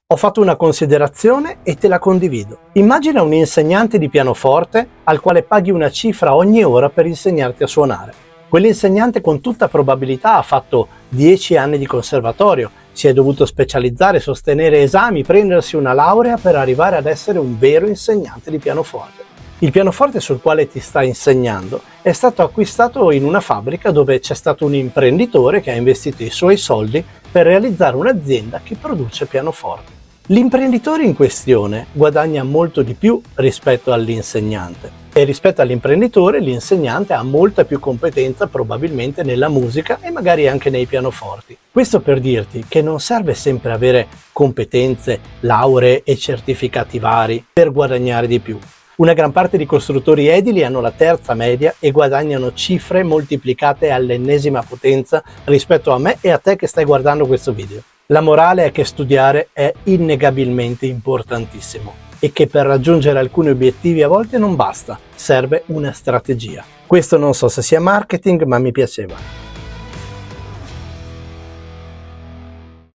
Ho fatto una considerazione e te la condivido. Immagina un insegnante di pianoforte al quale paghi una cifra ogni ora per insegnarti a suonare. Quell'insegnante con tutta probabilità ha fatto 10 anni di conservatorio, si è dovuto specializzare, sostenere esami, prendersi una laurea per arrivare ad essere un vero insegnante di pianoforte. Il pianoforte sul quale ti sta insegnando è stato acquistato in una fabbrica dove c'è stato un imprenditore che ha investito i suoi soldi per realizzare un'azienda che produce pianoforti. L'imprenditore in questione guadagna molto di più rispetto all'insegnante e rispetto all'imprenditore l'insegnante ha molta più competenza probabilmente nella musica e magari anche nei pianoforti. Questo per dirti che non serve sempre avere competenze, lauree e certificati vari per guadagnare di più. Una gran parte di costruttori edili hanno la terza media e guadagnano cifre moltiplicate all'ennesima potenza rispetto a me e a te che stai guardando questo video. La morale è che studiare è innegabilmente importantissimo e che per raggiungere alcuni obiettivi a volte non basta, serve una strategia. Questo non so se sia marketing, ma mi piaceva.